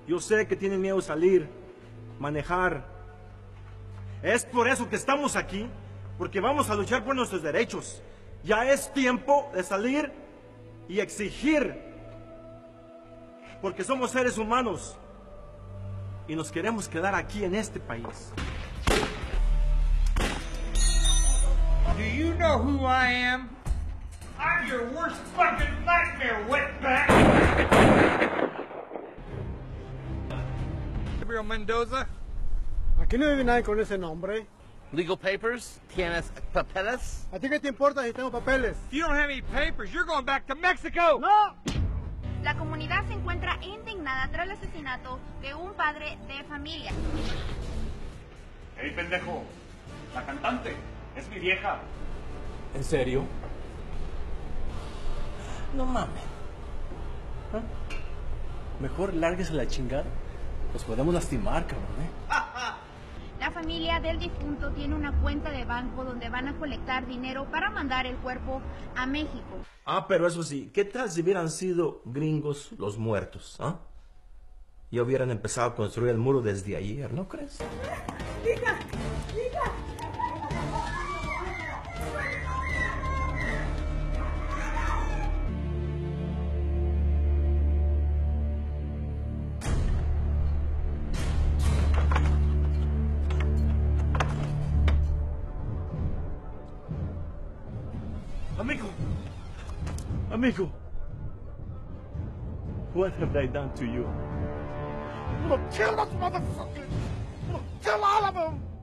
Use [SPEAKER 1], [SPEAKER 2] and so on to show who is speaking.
[SPEAKER 1] Yo sé que tienen miedo de salir, manejar. Es por eso que estamos aquí, porque vamos a luchar por nuestros derechos. Ya es tiempo de salir y exigir, porque somos seres humanos y nos queremos quedar aquí en este país.
[SPEAKER 2] Do you know who I am? I'm your worst fucking nightmare, wetback! Gabriel Mendoza?
[SPEAKER 3] Aquí no vive nadie con ese nombre.
[SPEAKER 4] Legal papers? ¿Tienes papeles?
[SPEAKER 3] ¿A ti qué te importa si tengo papeles?
[SPEAKER 2] If you don't have any papers, you're going back to Mexico!
[SPEAKER 3] ¡No!
[SPEAKER 5] La comunidad se encuentra indignada tras el asesinato de un padre de familia.
[SPEAKER 6] ¡Ey, pendejo! La cantante es mi vieja.
[SPEAKER 1] ¿En serio? No mames. ¿Ah? Mejor lárguese la chingada. Nos podemos lastimar, cabrón,
[SPEAKER 5] La familia del difunto tiene una cuenta de banco donde van a colectar dinero para mandar el cuerpo a México.
[SPEAKER 1] Ah, pero eso sí, ¿qué tal si hubieran sido gringos los muertos, ah? Y hubieran empezado a construir el muro desde ayer, ¿no crees?
[SPEAKER 7] ¡Hija! ¡Hija!
[SPEAKER 1] Amigo! Amigo! What have I done to you?
[SPEAKER 3] I'm gonna kill those motherfuckers! I'm gonna kill all of them!